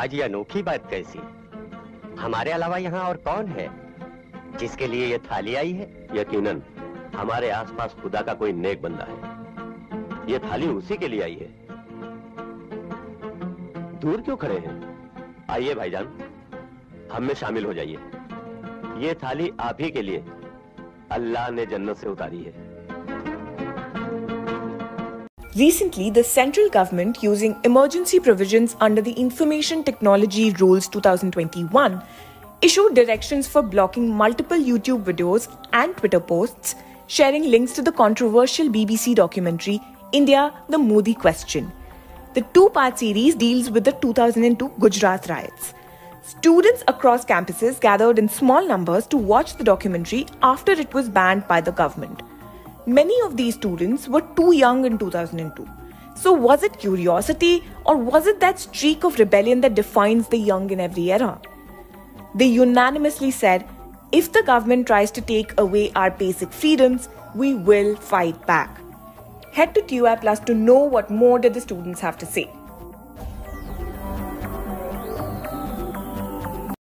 आज ये अनोखी बात कैसी? हमारे अलावा यहाँ और कौन है जिसके लिए ये थाली आई है? यकीनन हमारे आसपास खुदा का कोई नेक बंदा है। ये थाली उसी के लिए आई है। दूर क्यों खड़े हैं? आइए भाईजान, हम में शामिल हो जाइए। ये थाली आप ही के लिए अल्लाह ने जन्नत से उतारी है। Recently, the central government, using emergency provisions under the Information Technology Rules 2021, issued directions for blocking multiple YouTube videos and Twitter posts sharing links to the controversial BBC documentary India, the Modi Question. The two-part series deals with the 2002 Gujarat riots. Students across campuses gathered in small numbers to watch the documentary after it was banned by the government. Many of these students were too young in 2002. So was it curiosity or was it that streak of rebellion that defines the young in every era? They unanimously said, if the government tries to take away our basic freedoms, we will fight back. Head to TUI Plus to know what more did the students have to say.